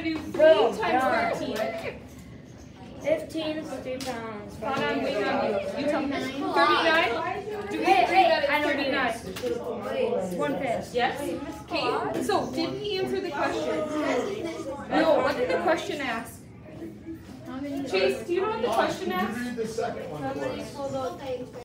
do 3 Boom. times 13. 15 is 2 pounds. Hold on, wait on you. You tell me. 39? Do we Hey, that I know at 39? 1/5. Yes? Okay, so did we answer the question? No, what did the question ask? Chase, do you know what the question asked? Read the second one for us.